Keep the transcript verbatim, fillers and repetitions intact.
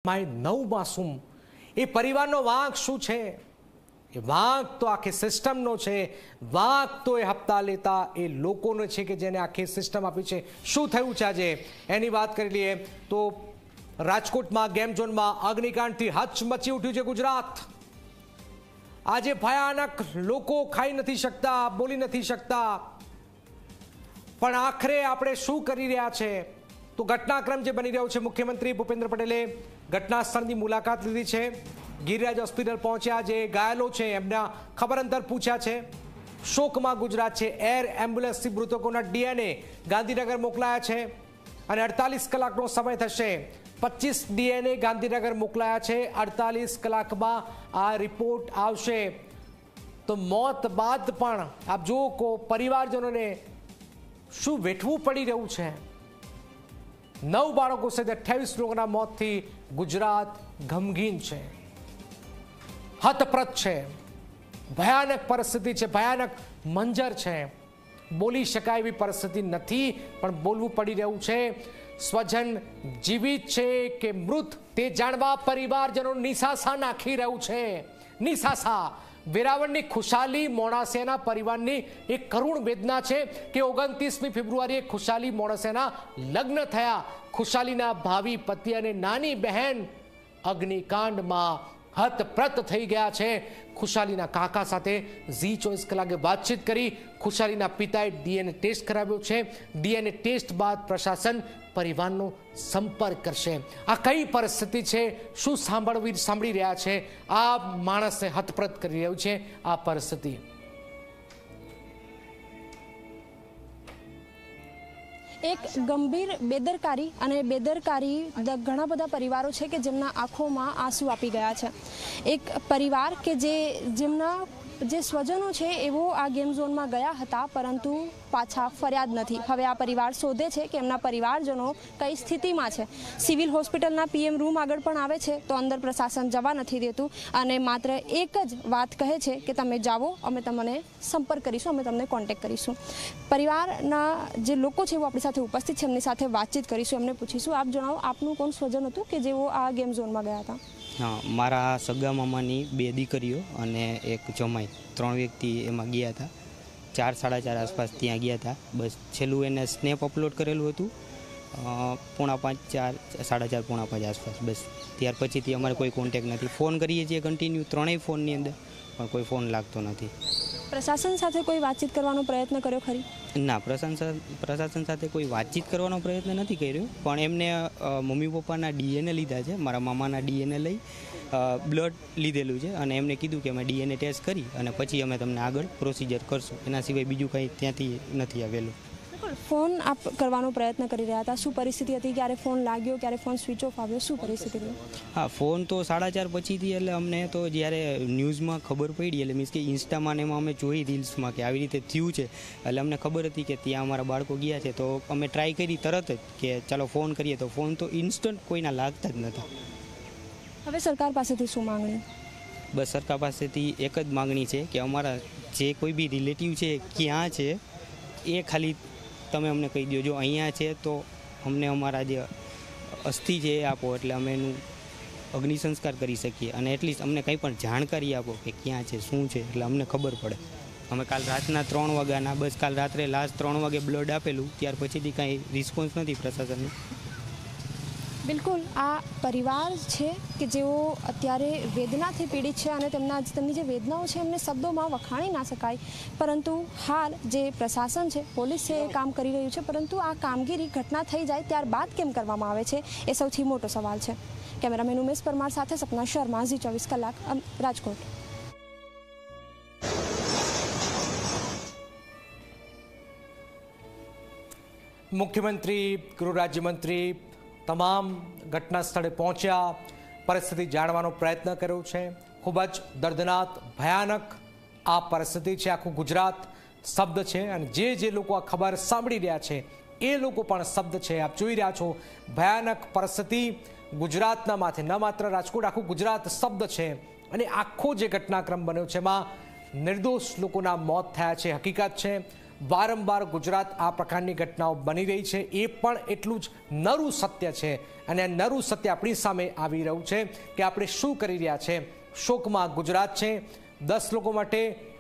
નવ માસૂમ એ પરિવારનો વાંક શું છે? એ વાંક તો આખી સિસ્ટમનો છે, વાંક તો એ હપ્તા લેતા એ લોકોનો છે કે જેને આખી સિસ્ટમ આપી છે। શું થયું છે આજે એની વાત કરી લઈએ તો રાજકોટમાં ગેમ ઝોનમાં અગ્નિકાંડથી હચમચી ઉઠ્યું છે ગુજરાત। આજે ભયાનક, લોકો ખાઈ નથી શકતા, બોલી નથી શકતા, પણ આખરે આપણે શું કરી રહ્યા છે તો ઘટનાક્રમ જે બની રહ્યો છે, મુખ્યમંત્રી ભૂપેન્દ્ર પટેલે ઘટના સ્થળની મુલાકાત લીધી છે, ગિરિરાજ હોસ્પિટલ પહોંચ્યા, જે ઘાયલો છે એમના ખબર અંતર પૂછ્યા છે। શોકમાં ગુજરાત છે। એર એમ્બ્યુલન્સથી મૃતકોના ડીએનએ ગાંધીનગર મોકલાયા છે અને અડતાલીસ કલાકનો સમય થશે। પચીસ ડીએનએ ગાંધીનગર મોકલાયા છે। અડતાલીસ કલાકમાં આ રિપોર્ટ આવશે। તો મોત બાદ પણ આપ જુઓ કો પરિવારજનોને શું વેઠવું પડી રહ્યું છે। નવ બાળકો સહિત અઠ્યાવીસ લોકોના મોતથી ગુજરાત ગમગીન છે, હતપ્રત છે, ભયાનક પરિસ્થિતિ છે, ભયાનક મંજર છે। બોલી શકાય એવી પરિસ્થિતિ નથી, પણ બોલવું પડી રહ્યું છે। સ્વજન જીવિત છે કે મૃત તે જાણવા પરિવારજનો નિસાસા નાખી રહ્યું છે, નિસાસા। વેરાવળની ખુશાલી મોણાસિયાના પરિવારની એક કરુણ વેદના છે કે ઓગણત્રીસમી ફેબ્રુઆરીએ ખુશાલી મોણાસિયાના લગ્ન થયા। ખુશાલીના ભાવિ પતિ અને નાની બહેન અગ્નિકાંડમાં હતપ્રત થઈ ગયા છે। ખુશાલીના કાકા સાથે ઝી ચોવીસ કલાકે વાતચીત કરી। ખુશાલીના પિતાએ ડીએનએ ટેસ્ટ કરાવ્યો છે। ડીએનએ ટેસ્ટ બાદ પ્રશાસન પરિવારનો સંપર્ક કરશે। આ કઈ પરિસ્થિતિ છે, શું સાંભળવી સાંભળી રહ્યા છે, આ માણસને હતપ્રત કરી રહ્યું છે આ પરિસ્થિતિ। એક ગંભીર બેદરકારી અને બેદરકારી ઘણા બધા પરિવારો છે કે જેમના આંખોમાં આંસુ આપી ગયા છે। એક પરિવાર કે જે જેમના જે સ્વજનો છે એવો આ ગેમ ઝોનમાં ગયા હતા, પરંતુ પાછા ફર્યા જ નથી। હવે આ પરિવાર શોધે છે કે એમના પરિવારજનો કઈ સ્થિતિમાં છે। સિવિલ હોસ્પિટલના પીએમ રૂમ આગળ પણ આવે છે તો અંદર પ્રશાસન જવા નથી દેતું અને માત્ર એક જ વાત કહે છે કે તમે જાઓ, અમે તમને સંપર્ક કરીશું, અમે તમને કોન્ટેક્ટ કરીશું। પરિવારના જે લોકો છે એવો આપણી સાથે ઉપસ્થિત છે, એમની સાથે વાતચીત કરીશું, એમને પૂછીશું, આપ જણાવો આપનું કોણ સ્વજન હતું કે જેઓ આ ગેમ ઝોનમાં ગયા હતા? હા, મારા સગા મામાની બે દીકરીઓ અને એક જમાઈ, ત્રણ વ્યક્તિ એમાં ગયા હતા। ચાર સાડા ચાર આસપાસ ત્યાં ગયા હતા। બસ છેલ્લું એને સ્નેપ અપલોડ કરેલું હતું પોણા પાંચ ચાર સાડા ચાર પોણા પાંચ આસપાસ, બસ ત્યાર પછીથી અમારે કોઈ કોન્ટેક્ટ નથી। ફોન કરીએ છીએ કન્ટિન્યુ ત્રણેય ફોનની અંદર, પણ કોઈ ફોન લાગતો નથી। પ્રશાસન સાથે કોઈ વાતચીત કરવાનો પ્રયત્ન કર્યો ખરી? ના, પ્રશાસન પ્રશાસન સાથે કોઈ વાતચીત કરવાનો પ્રયત્ન નથી કર્યો, પણ એમને મમ્મી પપ્પાના ડીએનએ લીધા છે, મારા મામાના ડીએનએ લઈ બ્લડ લીધેલું છે અને એમને કીધું કે અમે ડીએનએ ટેસ્ટ કરી અને પછી અમે તમને આગળ પ્રોસિજર કરશું, એના સિવાય બીજું કંઈ ત્યાંથી નથી આવેલું। ફોન આપ કરવાનો પ્રયત્ન કરી રહ્યા હતા, શું પરિસ્થિતિ હતી? ક્યારે ફોન લાગ્યો, ક્યારે ફોન સ્વિચ ઓફ આવ્યો, શું પરિસ્થિતિ હતી? હા, ફોન તો સાડા ચાર પછીથી, એટલે અમને તો જ્યારે ન્યૂઝમાં ખબર પડી, એટલે મીન્સ કે ઇન્સ્ટામાં ને એમાં અમે જોઈ રીલ્સમાં કે આવી રીતે થયું છે, એટલે અમને ખબર હતી કે ત્યાં અમારા બાળકો ગયા છે, તો અમે ટ્રાય કરી તરત જ કે ચાલો ફોન કરીએ, તો ફોન તો ઇન્સ્ટન્ટ કોઈના લાગતા જ નહોતા। હવે સરકાર પાસેથી શું માંગણી? બસ સરકાર પાસેથી એક જ માગણી છે કે અમારા જે કોઈ બી રિલેટિવ છે ક્યાં છે એ ખાલી તમે અમને કહી દો। જો અહીંયા છે તો અમને અમારા જે અસ્થિ છે એ આપો, એટલે અમે એનું અગ્નિ સંસ્કાર કરી શકીએ, અને એટલીસ્ટ અમને કંઈ પણ જાણકારી આપો કે ક્યાં છે, શું છે, એટલે અમને ખબર પડે। અમે કાલ રાતના ત્રણ વાગ્યાના, બસ કાલ રાત્રે લાસ્ટ ત્રણ વાગે બ્લડ આપેલું, ત્યાર પછીથી કાંઈ રિસ્પોન્સ નથી પ્રશાસનનો। બિલકુલ, આ પરિવાર છે કે જેઓ અત્યારે વેદનાથી પીડિત છે અને તેમના તેમની જે વેદનાઓ છે એમને શબ્દોમાં વખાણી ના શકાય, પરંતુ હાલ જે પ્રશાસન છે, પોલીસ છે, એ કામ કરી રહ્યું છે, પરંતુ આ કામગીરી ઘટના થઈ જાય ત્યારબાદ કેમ કરવામાં આવે છે એ સૌથી મોટો સવાલ છે। કેમેરામેન ઉમેશ પરમાર સાથે સપના શર્મા, ઝી ચોવીસ કલાક, રાજકોટ। મુખ્યમંત્રી, ગૃહ રાજ્યમંત્રી તમામ ઘટના સ્થળે પહોંચ્યા, પરિસ્થિતિ જાણવાનો પ્રયત્ન કર્યો છે। ખૂબ જ દર્દનાક, ભયાનક આ પરિસ્થિતિ છે। આખું ગુજરાત શબ્દ છે અને જે જે લોકો આ ખબર સાંભળી રહ્યા છે એ લોકો પણ શબ્દ છે। આપ જોઈ રહ્યા છો ભયાનક પરિસ્થિતિ ગુજરાતના માથે, ન માત્ર રાજકોટ, આખું ગુજરાત શબ્દ છે। અને આખો જે ઘટનાક્રમ બન્યો છે એમાં નિર્દોષ લોકોના મોત થયા છે, હકીકત છે। વારંવાર ગુજરાત આ પ્રકારની ઘટનાઓ બની રહી છે એ પણ એટલું જ નરું સત્ય છે અને આ નરું સત્ય આપણી સામે આવી રહ્યું છે કે આપણે શું કરી રહ્યા છે. શોકમાં ગુજરાત છે. દસ લોકો માટે